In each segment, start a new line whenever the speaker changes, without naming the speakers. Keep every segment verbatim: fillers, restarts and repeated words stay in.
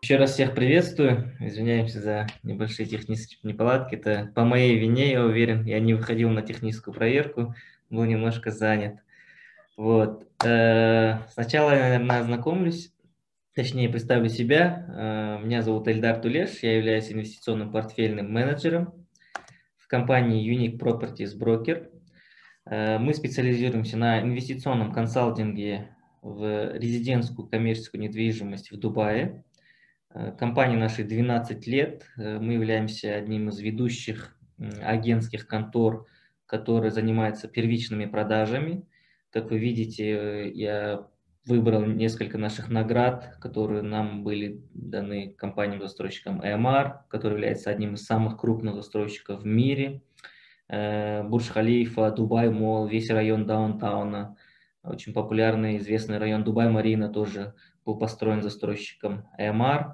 Еще раз всех приветствую. Извиняемся за небольшие технические неполадки. Это по моей вине, я уверен. Я не выходил на техническую проверку, был немножко занят. Вот. Э, Сначала я, наверное, ознакомлюсь, точнее представлю себя. Э, Меня зовут Эльдар Тулеш, я являюсь инвестиционным портфельным менеджером в компании Unique Properties Broker. Э, Мы специализируемся на инвестиционном консалтинге в резидентскую коммерческую недвижимость в Дубае. Компании нашей двенадцать лет. Мы являемся одним из ведущих агентских контор, которые занимаются первичными продажами. Как вы видите, я выбрал несколько наших наград, которые нам были даны компанией-застройщиком и эм ар, который является одним из самых крупных застройщиков в мире. Бурдж-Халифа, Дубай-Молл, весь район даунтауна, очень популярный, известный район Дубай-Марина тоже был построен застройщиком и эм ар.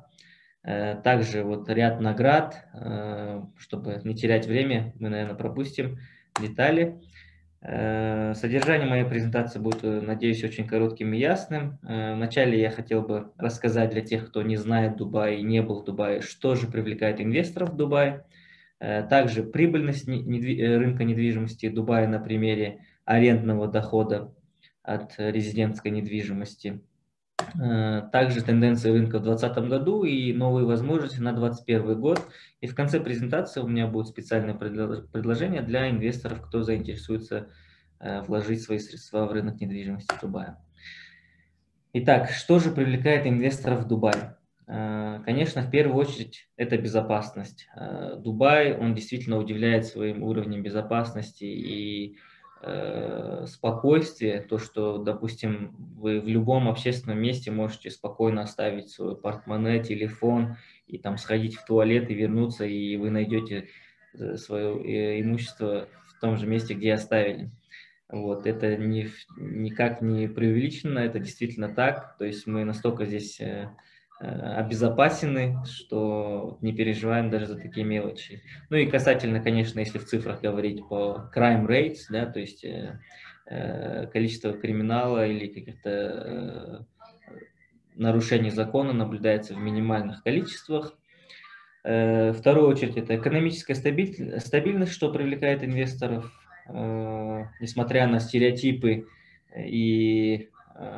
Также вот ряд наград, чтобы не терять время, мы, наверное, пропустим детали. Содержание моей презентации будет, надеюсь, очень коротким и ясным. Вначале я хотел бы рассказать для тех, кто не знает Дубай и не был в Дубае, что же привлекает инвесторов в Дубае. Также прибыльность рынка недвижимости Дубая на примере арендного дохода от резидентской недвижимости. Также тенденции рынка в две тысячи двадцатом году и новые возможности на две тысячи двадцать первый год. И в конце презентации у меня будет специальное предложение для инвесторов, кто заинтересуется вложить свои средства в рынок недвижимости Дубая. Итак, что же привлекает инвесторов в Дубай? Конечно, в первую очередь это безопасность. Дубай, он действительно удивляет своим уровнем безопасности и э, спокойствия. То, что, допустим, вы в любом общественном месте можете спокойно оставить свой портмоне, телефон и там сходить в туалет и вернуться, и вы найдете свое имущество в том же месте, где оставили. Вот, это не, никак не преувеличено, это действительно так. То есть мы настолько здесь э, обезопасены, что не переживаем даже за такие мелочи. Ну и касательно, конечно, если в цифрах говорить по crime rates, да, то есть э, э, количество криминала или каких-то э, нарушений закона наблюдается в минимальных количествах. Э, в вторую очередь это экономическая стабильность, что привлекает инвесторов. Несмотря на стереотипы и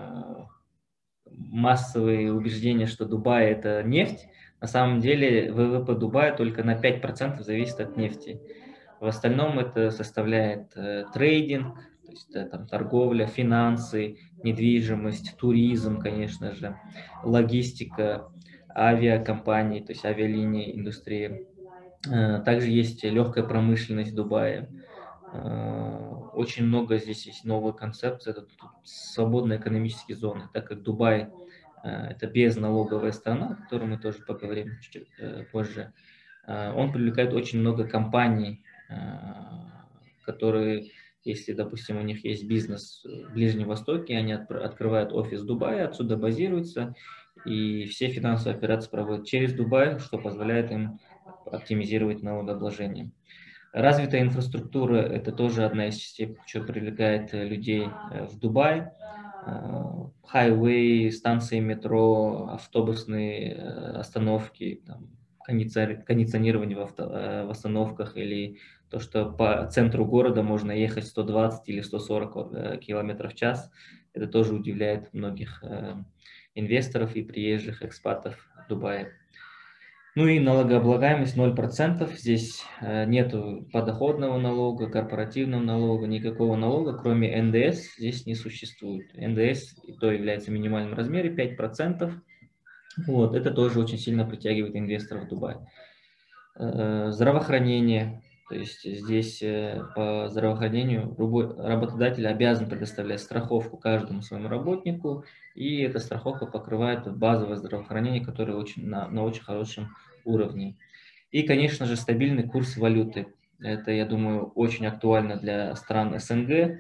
массовые убеждения, что Дубай – это нефть, на самом деле вэ вэ пэ Дубая только на пять процентов зависит от нефти. В остальном это составляет трейдинг, то есть там торговля, финансы, недвижимость, туризм, конечно же, логистика, авиакомпании, то есть авиалинии, индустрия. Также есть легкая промышленность в Дубае. Очень много здесь есть новых концепций, это свободные экономические зоны, так как Дубай – это безналоговая страна, о которой мы тоже поговорим чуть позже. Он привлекает очень много компаний, которые, если, допустим, у них есть бизнес в Ближнем Востоке, они открывают офис в Дубае, отсюда базируются, и все финансовые операции проводят через Дубай, что позволяет им оптимизировать налогообложение. Развитая инфраструктура – это тоже одна из частей, что привлекает людей в Дубае. Хайвей, станции метро, автобусные остановки, там, кондиционирование в, авто, в остановках или то, что по центру города можно ехать сто двадцать или сто сорок километров в час. Это тоже удивляет многих инвесторов и приезжих экспатов в Дубае. Ну и налогооблагаемость ноль процентов. Здесь нет подоходного налога, корпоративного налога, никакого налога, кроме эн дэ эс, здесь не существует. эн дэ эс и то является в минимальном размере пять процентов. Вот, это тоже очень сильно притягивает инвесторов в Дубай. Здравоохранение. То есть здесь по здравоохранению любой работодатель обязан предоставлять страховку каждому своему работнику, и эта страховка покрывает базовое здравоохранение, которое очень, на, на очень хорошем уровне. И, конечно же, стабильный курс валюты. Это, я думаю, очень актуально для стран эс эн гэ,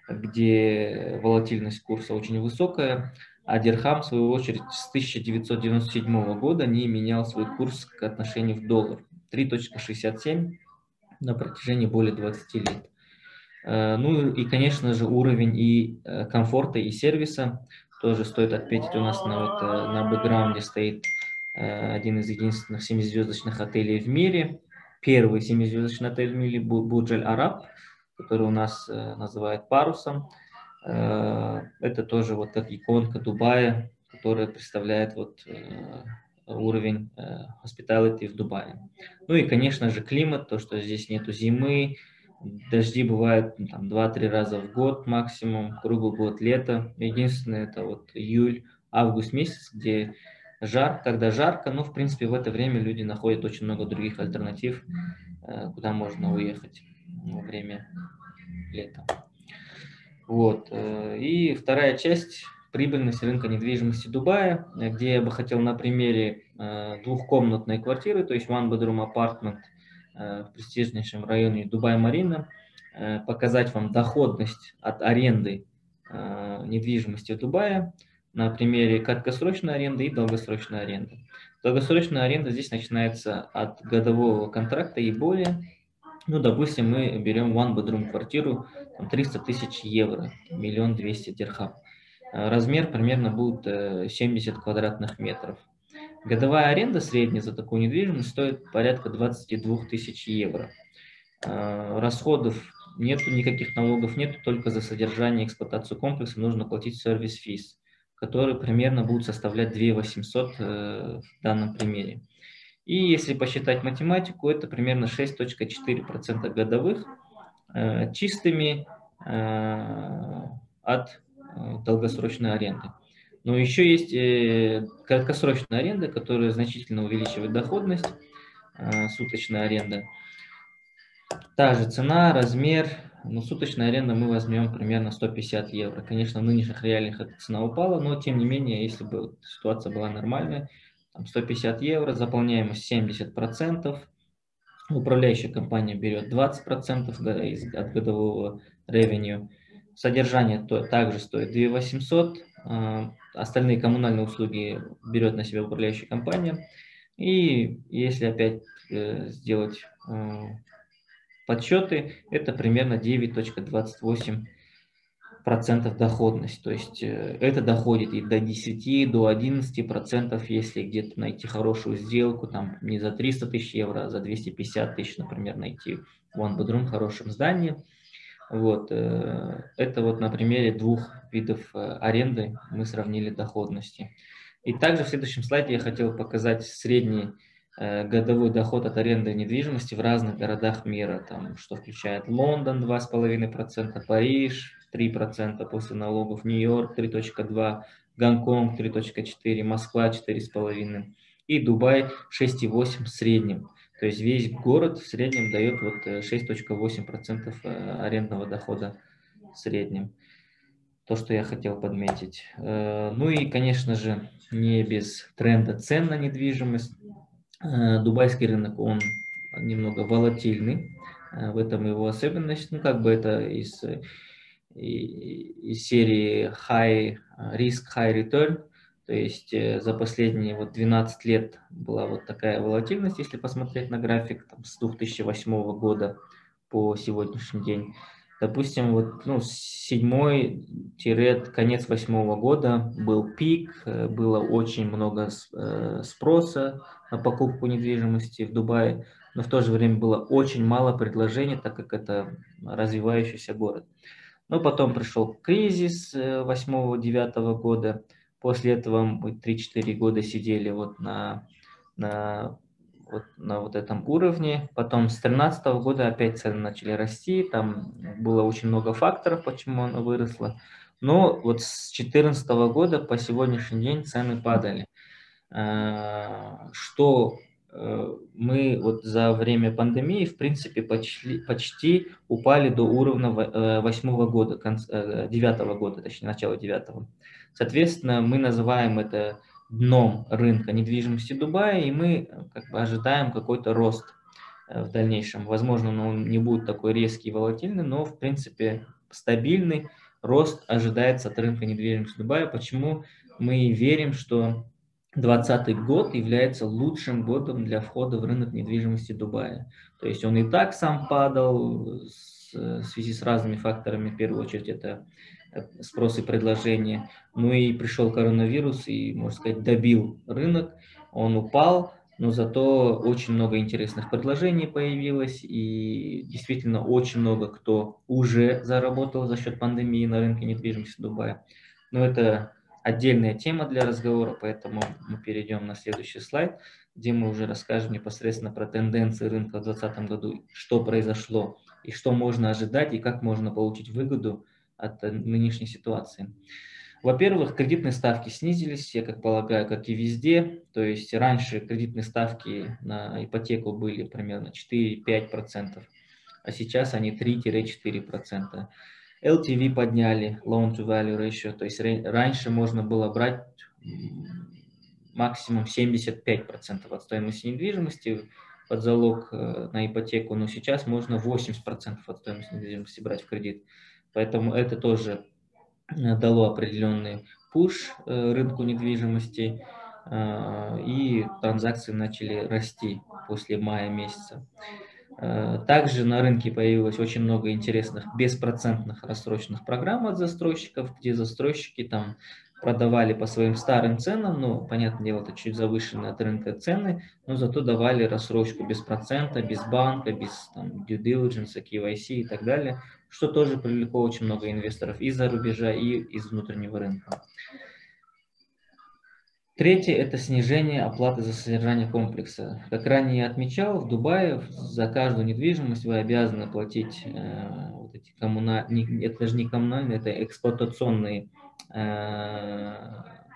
где волатильность курса очень высокая, а дирхам, в свою очередь, с тысяча девятьсот девяносто седьмого года не менял свой курс к отношению в доллар. три целых шестьдесят семь на протяжении более двадцати лет. Ну и, конечно же, уровень и комфорта, и сервиса тоже стоит отметить. У нас на, вот, на бэкграунде стоит один из единственных семизвездочных отелей в мире. Первый семизвездочный отель в мире Бурдж Аль-Араб, который у нас называют парусом. Это тоже вот как иконка Дубая, которая представляет вот уровень hospitality в Дубае. Ну и, конечно же, климат, то, что здесь нету зимы, дожди бывают ну, там два-три раза в год максимум, круглый год лето. Единственное, это вот июль, август месяц, где жар, когда жарко, но в принципе в это время люди находят очень много других альтернатив, куда можно уехать во время лета. Вот. И вторая часть – прибыльность рынка недвижимости Дубая, где я бы хотел на примере двухкомнатной квартиры, то есть one bedroom apartment в престижнейшем районе Дубай-Марина, показать вам доходность от аренды недвижимости в Дубае на примере краткосрочной аренды и долгосрочной аренды. Долгосрочная аренда здесь начинается от годового контракта и более. Ну, допустим, мы берем one bedroom квартиру, триста тысяч евро, миллион двести дирхам. Размер примерно будет семьдесят квадратных метров. Годовая аренда средняя за такую недвижимость стоит порядка двадцать два тысячи евро. Расходов нету, никаких налогов нету, только за содержание и эксплуатацию комплекса нужно платить сервис-физ, которые примерно будут составлять две тысячи восемьсот в данном примере. И если посчитать математику, это примерно шесть целых четыре десятых процента годовых э, чистыми э, от э, долгосрочной аренды. Но еще есть э, краткосрочная аренда, которая значительно увеличивает доходность, э, суточная аренда. Та же цена, размер, но суточная аренда мы возьмем примерно сто пятьдесят евро. Конечно, в нынешних реалиях эта цена упала, но тем не менее, если бы ситуация была нормальная, сто пятьдесят евро, заполняемость семьдесят процентов, управляющая компания берет двадцать процентов от годового revenue, содержание то, также стоит две тысячи восемьсот, остальные коммунальные услуги берет на себя управляющая компания, и если опять сделать подсчеты, это примерно девять целых двадцать восемь десятых процентов доходность, то есть это доходит и до десяти, до одиннадцати процентов, если где-то найти хорошую сделку, там не за триста тысяч евро, а за двести пятьдесят тысяч, например, найти one bedroom в хорошем здании. Вот, это вот на примере двух видов аренды мы сравнили доходности. И также в следующем слайде я хотел показать средний годовой доход от аренды недвижимости в разных городах мира, там, что включает Лондон два целых пять десятых процента, Париж три процента после налогов, Нью-Йорк три целых два процента, Гонконг три целых четыре процента, Москва четыре целых пять процента и Дубай шесть целых восемь процента в среднем. То есть весь город в среднем дает вот шесть целых восемь десятых процента арендного дохода в среднем. То, что я хотел подметить. Ну и, конечно же, не без тренда цен на недвижимость. Дубайский рынок, он немного волатильный, в этом его особенность, ну как бы это из, из серии high risk, high return, то есть за последние вот двенадцать лет была вот такая волатильность, если посмотреть на график там, с две тысячи восьмого года по сегодняшний день. Допустим, вот, ну, с седьмой конец восьмого года был пик, было очень много спроса на покупку недвижимости в Дубае, но в то же время было очень мало предложений, так как это развивающийся город. Но потом пришел кризис восьмого-девятого года, после этого мы три-четыре года сидели вот на, на Вот на вот этом уровне. Потом с две тысячи тринадцатого года опять цены начали расти, там было очень много факторов, почему оно выросло. Но вот с две тысячи четырнадцатого года по сегодняшний день цены падали. Что мы вот за время пандемии, в принципе, почти, почти упали до уровня восьмого года, девятого года, точнее, начала девятого. Соответственно, мы называем это дном рынка недвижимости Дубая, и мы как бы ожидаем какой-то рост в дальнейшем. Возможно, он не будет такой резкий и волатильный, но в принципе стабильный рост ожидается от рынка недвижимости Дубая. Почему мы верим, что двадцатый год является лучшим годом для входа в рынок недвижимости Дубая. То есть он и так сам падал в связи с разными факторами, в первую очередь это спрос и предложение. Ну и пришел коронавирус и, можно сказать, добил рынок. он упал, но зато очень много интересных предложений появилось, и действительно очень много кто уже заработал за счет пандемии на рынке недвижимости Дубая. Но это отдельная тема для разговора, поэтому мы перейдем на следующий слайд, где мы уже расскажем непосредственно про тенденции рынка в две тысячи двадцатом году, что произошло, и что можно ожидать, и как можно получить выгоду от нынешней ситуации. Во-первых, кредитные ставки снизились, я как полагаю, как и везде. То есть раньше кредитные ставки на ипотеку были примерно четыре-пять процентов, а сейчас они три-четыре процента. эл ти ви подняли, Loan to Value Ratio, то есть раньше можно было брать максимум семьдесят пять процентов от стоимости недвижимости под залог на ипотеку, но сейчас можно восемьдесят процентов от стоимости недвижимости брать в кредит. Поэтому это тоже дало определенный пуш рынку недвижимости, и транзакции начали расти после мая месяца. Также на рынке появилось очень много интересных беспроцентных рассроченных программ от застройщиков, где застройщики там продавали по своим старым ценам, ну, понятное дело, это чуть завышенные от рынка цены, но зато давали рассрочку без процента, без банка, без там, due diligence, кей вай си и так далее, что тоже привлекло очень много инвесторов из-за рубежа и из внутреннего рынка. Третье – это снижение оплаты за содержание комплекса. Как ранее я отмечал, в Дубае за каждую недвижимость вы обязаны платить э, вот эти коммунальные, это даже не коммунальные, это эксплуатационные, э,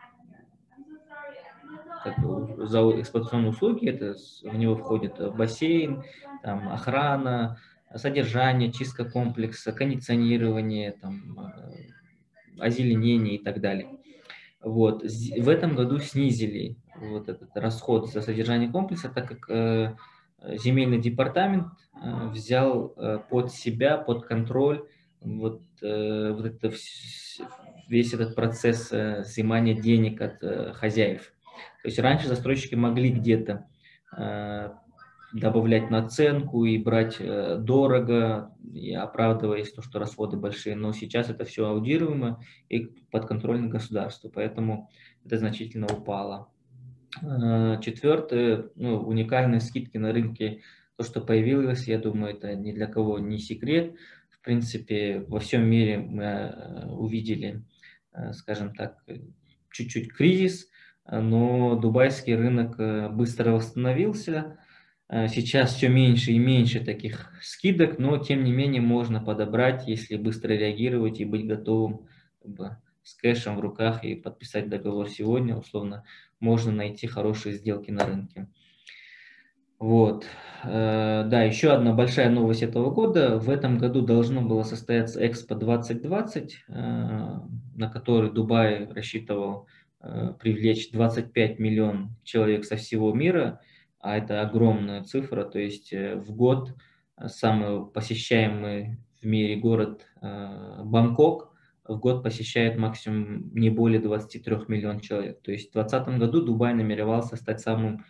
как, за эксплуатационные услуги. Это в него входит бассейн, там, охрана, содержание, чистка комплекса, кондиционирование, там, озеленение и так далее. Вот. В этом году снизили вот этот расход за содержание комплекса, так как э, земельный департамент э, взял э, под себя, под контроль вот, э, вот это, весь этот процесс э, взимания денег от э, хозяев. То есть раньше застройщики могли где-то э, добавлять наценку и брать э, дорого, и оправдываясь то, что расходы большие, но сейчас это все аудируемо и подконтрольно государству, поэтому это значительно упало. Э, четвертое, ну, уникальные скидки на рынке, то, что появилось, я думаю, это ни для кого не секрет. В принципе, во всем мире мы э, увидели, э, скажем так, чуть-чуть кризис, но дубайский рынок э, быстро восстановился. Сейчас все меньше и меньше таких скидок, но тем не менее можно подобрать, если быстро реагировать и быть готовым как бы, с кэшем в руках и подписать договор сегодня, условно, можно найти хорошие сделки на рынке. Вот. Да, еще одна большая новость этого года. В этом году должно было состояться Экспо двадцать двадцать, на который Дубай рассчитывал привлечь двадцать пять миллионов человек со всего мира, а это огромная цифра, то есть в год самый посещаемый в мире город Бангкок в год посещает максимум не более двадцати трёх миллионов человек. То есть в двадцатом году Дубай намеревался стать самым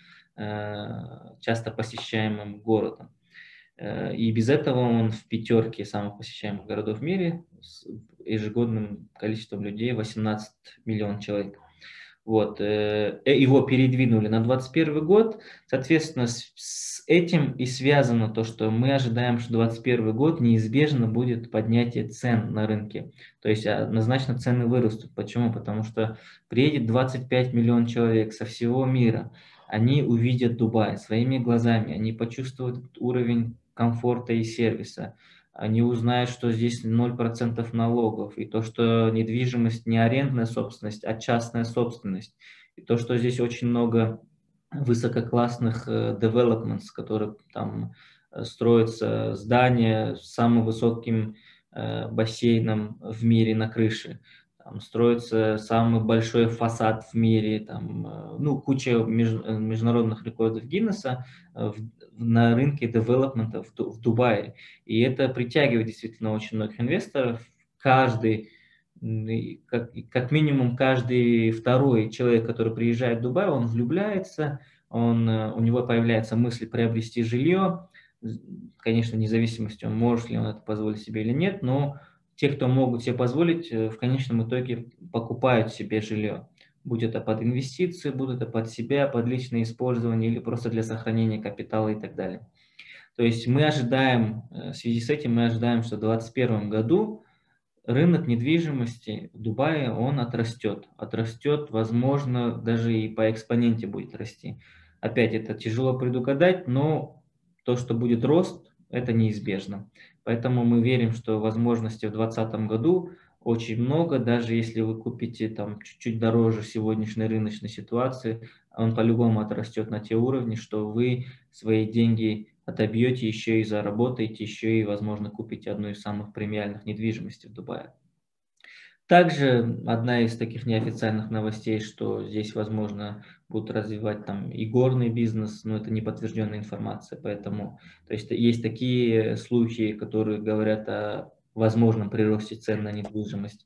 часто посещаемым городом. И без этого он в пятерке самых посещаемых городов в мире с ежегодным количеством людей восемнадцать миллионов человек. Вот. Его передвинули на двадцать первый год. Соответственно, с этим и связано то, что мы ожидаем, что двадцать первый год неизбежно будет поднятие цен на рынке. То есть однозначно цены вырастут. Почему? Потому что приедет двадцать пять миллионов человек со всего мира. Они увидят Дубай своими глазами, они почувствуют уровень комфорта и сервиса. Они узнают, что здесь ноль процентов налогов, и то, что недвижимость не арендная собственность, а частная собственность, и то, что здесь очень много высококлассных developments, которые там строятся здания с самым высоким бассейном в мире на крыше, там строится самый большой фасад в мире, там, ну, куча международных рекордов Гиннесса в на рынке девелопмента в, в Дубае. И это притягивает действительно очень многих инвесторов. Каждый, как, как минимум каждый второй человек, который приезжает в Дубай, он влюбляется, он, у него появляется мысль приобрести жилье. Конечно, вне зависимости, может ли он это позволить себе или нет, но те, кто могут себе позволить, в конечном итоге покупают себе жилье. будь это под инвестиции, будь это под себя, под личное использование или просто для сохранения капитала и так далее. То есть мы ожидаем, в связи с этим мы ожидаем, что в две тысячи двадцать первом году рынок недвижимости в Дубае, он отрастет. Отрастет, возможно, даже и по экспоненте будет расти. Опять, это тяжело предугадать, но то, что будет рост, это неизбежно. Поэтому мы верим, что возможностей в две тысячи двадцатом году очень много, даже если вы купите там чуть-чуть дороже сегодняшней рыночной ситуации, он по-любому отрастет на те уровни, что вы свои деньги отобьете еще и заработаете, еще и, возможно, купите одну из самых премиальных недвижимостей в Дубае. Также одна из таких неофициальных новостей, что здесь, возможно, будут развивать там и горный бизнес, но это не подтвержденная информация, поэтому, то есть есть такие слухи, которые говорят о возможном приросте цен на недвижимость.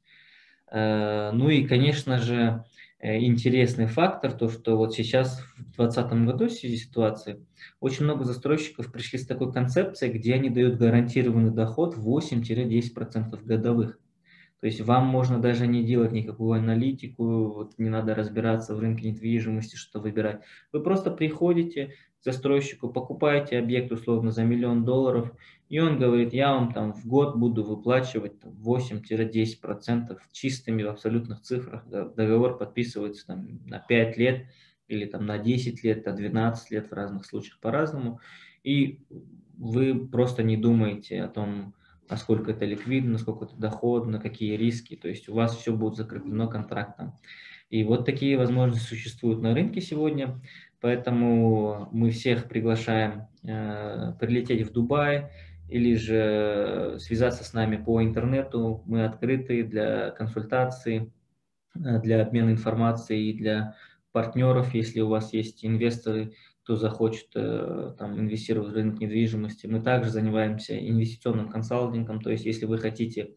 Ну и, конечно же, интересный фактор, то, что вот сейчас в две тысячи двадцатом году в связи с ситуацией очень много застройщиков пришли с такой концепцией, где они дают гарантированный доход восемь-десять процентов годовых. То есть вам можно даже не делать никакую аналитику, вот не надо разбираться в рынке недвижимости, что выбирать. Вы просто приходите к застройщику, покупаете объект условно за миллион долларов, и он говорит, я вам там в год буду выплачивать восемь-десять процентов чистыми в абсолютных цифрах. Договор подписывается там на пять лет или там на десять лет, на двенадцать лет, в разных случаях по-разному. И вы просто не думаете о том, насколько это ликвидно, насколько это доходно, какие риски. То есть у вас все будет закреплено контрактом. И вот такие возможности существуют на рынке сегодня. Поэтому мы всех приглашаем э, прилететь в Дубай или же связаться с нами по интернету. Мы открыты для консультаций, для обмена информацией и для партнеров, если у вас есть инвесторы, кто захочет э, там, инвестировать в рынок недвижимости. Мы также занимаемся инвестиционным консалтингом, то есть если вы хотите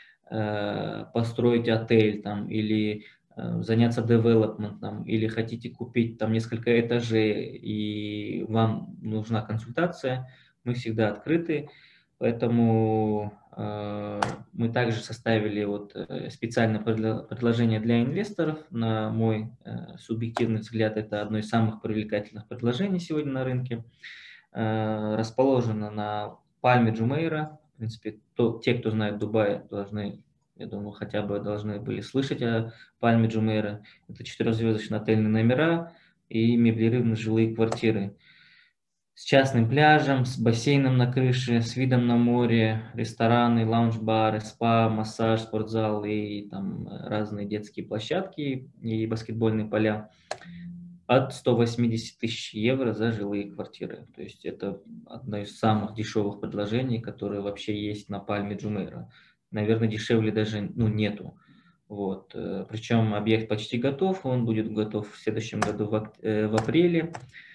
э, построить отель там, или э, заняться девелопментом, или хотите купить там несколько этажей и вам нужна консультация, мы всегда открыты. Поэтому э, мы также составили вот, э, специальное предложение для инвесторов. На мой э, субъективный взгляд, это одно из самых привлекательных предложений сегодня на рынке. Э, расположено на Пальме Джумейра. В принципе, то, те, кто знает Дубай, должны, я думаю, хотя бы должны были слышать о Пальме Джумейра. Это четырехзвездочные отельные номера и меблированные жилые квартиры с частным пляжем, с бассейном на крыше, с видом на море, рестораны, лаунж-бары, спа, массаж, спортзал и там разные детские площадки и баскетбольные поля от ста восьмидесяти тысяч евро за жилые квартиры. То есть это одно из самых дешевых предложений, которые вообще есть на Пальме Джумейра. Наверное, дешевле даже ну, нету. Вот. Причем объект почти готов, он будет готов в следующем году в, в апреле.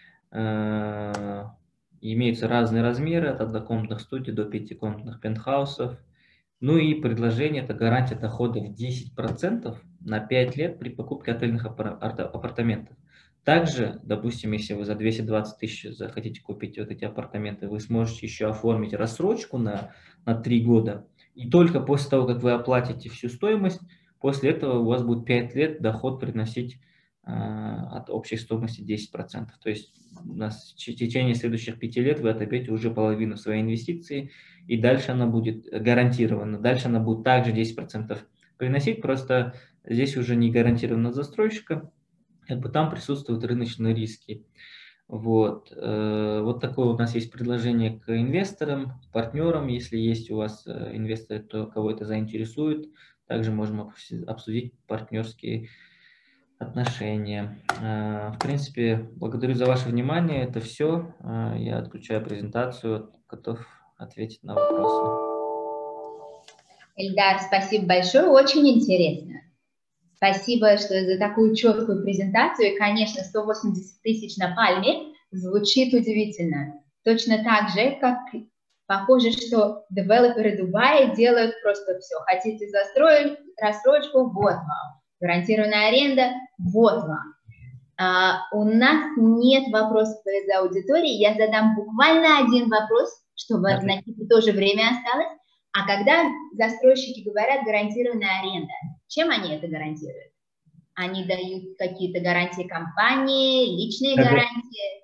Имеются разные размеры, от однокомнатных студий до пятикомнатных пентхаусов. Ну и предложение – это гарантия дохода в десять процентов на пять лет при покупке отельных апартаментов. Также, допустим, если вы за двести двадцать тысяч захотите купить вот эти апартаменты, вы сможете еще оформить рассрочку на, на три года. И только после того, как вы оплатите всю стоимость, после этого у вас будет пять лет доход приносить от общей стоимости десять процентов. То есть у нас в течение следующих пяти лет вы отобьете уже половину своей инвестиции, и дальше она будет гарантирована. Дальше она будет также десять процентов приносить, просто здесь уже не гарантировано от застройщика, как бы там присутствуют рыночные риски. Вот. Вот такое у нас есть предложение к инвесторам, партнерам. Если есть у вас инвесторы, то кого это заинтересует, также можем обсудить партнерские отношения. В принципе, благодарю за ваше внимание. Это все. Я отключаю презентацию, готов ответить на вопросы.
Эльдар, спасибо большое, очень интересно. Спасибо, что за такую четкую презентацию. И, конечно, сто восемьдесят тысяч на Пальме звучит удивительно. Точно так же, как похоже, что девелоперы Дубая делают просто все. Хотите застроить рассрочку? Вот вам. Гарантированная аренда? Вот вам. А, у нас нет вопросов из аудитории. Я задам буквально один вопрос, чтобы на Никите тоже время осталось. А когда застройщики говорят гарантированная аренда, чем они это гарантируют? Они дают какие-то гарантии компании, личные
Как бы,
гарантии?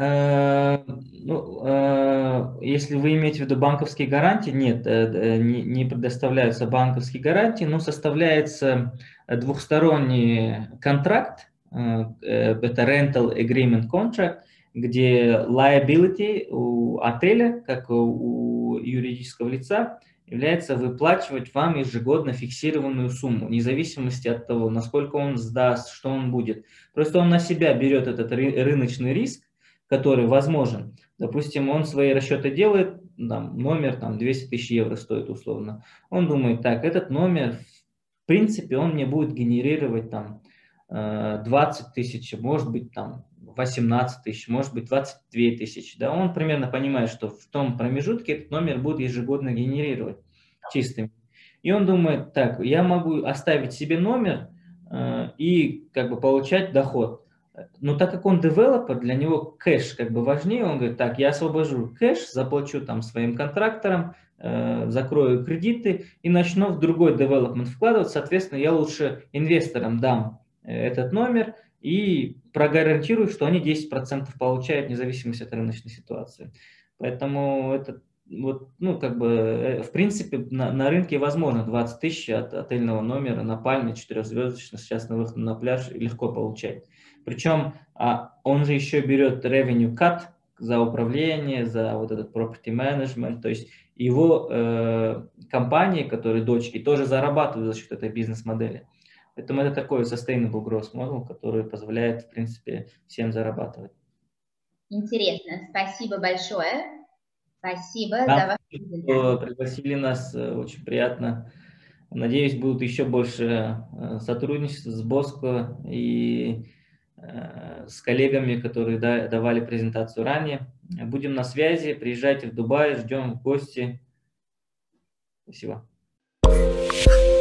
э, ну, э, если вы имеете в виду банковские гарантии, нет, э, э, не, не предоставляются банковские гарантии, но составляется двухсторонний контракт, э, э, это rental agreement contract, где liability у отеля, как у юридического лица, является выплачивать вам ежегодно фиксированную сумму, вне зависимости от того, насколько он сдаст, что он будет. Просто он на себя берет этот ры- рыночный риск, который возможен. Допустим, он свои расчеты делает, там, номер там, двести тысяч евро стоит условно. Он думает, так, этот номер, в принципе, он мне будет генерировать там двадцать тысяч, может быть, там восемнадцать тысяч, может быть, двадцать две тысячи. Да? Он примерно понимает, что в том промежутке этот номер будет ежегодно генерировать чистым. И он думает, так, я могу оставить себе номер э, и как бы получать доход. Но так как он девелопер, для него кэш как бы важнее, он говорит, так, я освобожу кэш, заплачу там своим контракторам, э, закрою кредиты и начну в другой девелопмент вкладывать. Соответственно, я лучше инвесторам дам этот номер и прогарантирую, что они десять процентов получают, вне зависимости от рыночной ситуации. Поэтому это вот, ну, как бы, в принципе, на, на рынке возможно двадцать тысяч от отельного номера на Пальме четырехзвездочно сейчас на выход на пляж легко получать. Причем а, он же еще берет revenue cut за управление, за вот этот property management, то есть его э, компании, которые дочки, тоже зарабатывают за счет этой бизнес-модели. Поэтому это такой sustainable growth model, который позволяет, в принципе, всем зарабатывать.
Интересно, спасибо большое. Спасибо
Вам
за вашу презентацию.
пригласили нас, очень приятно. Надеюсь, будут еще больше сотрудничеств с Боско и с коллегами, которые давали презентацию ранее. Будем на связи, приезжайте в Дубай, ждем в гости. Спасибо.